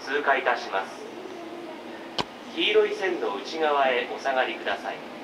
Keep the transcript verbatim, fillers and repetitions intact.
通過いたします。黄色い線の内側へお下がりください。